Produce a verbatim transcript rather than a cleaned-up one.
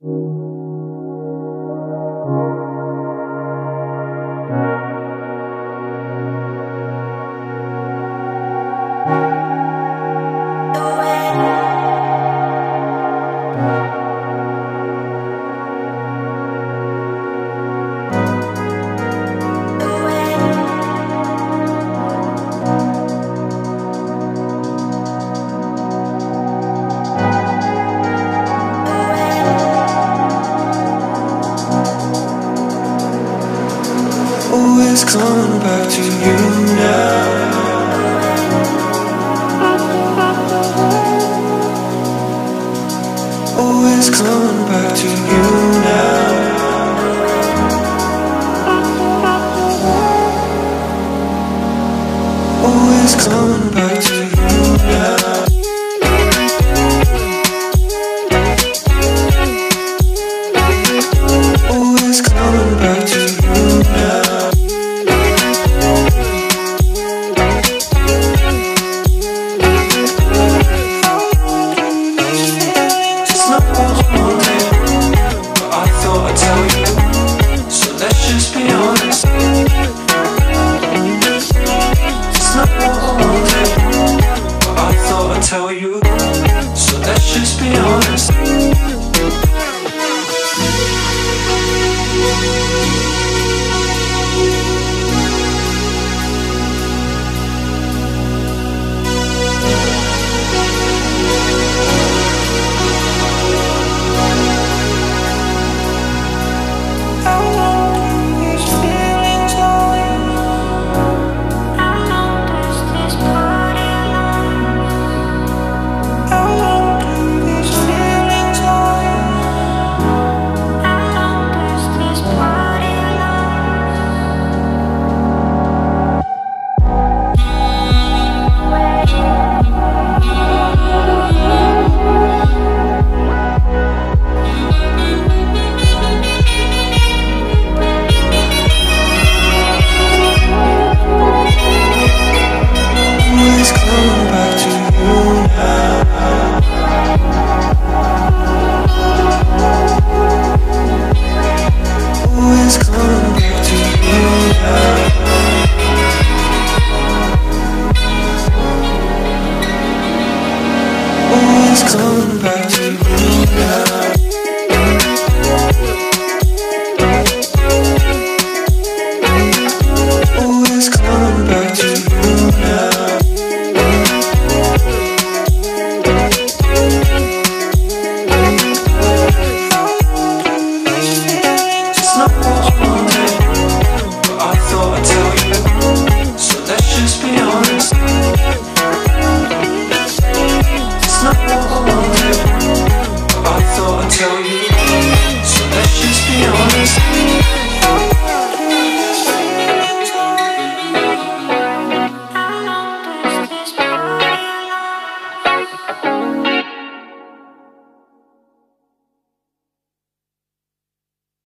Always coming back to you now. Always coming back to you now. Always coming back to you now. Always coming back to you now. It's not what I wanted, but I thought I'd tell you, so let's just be honest. It's not what I wanted, but I thought I'd tell you, so let's just be honest. Always coming back to you now. Always coming back to you now. Always coming back to you now. Always coming back to you now. It's not what I wanted, but I thought I'd tell you, so let's just be honest.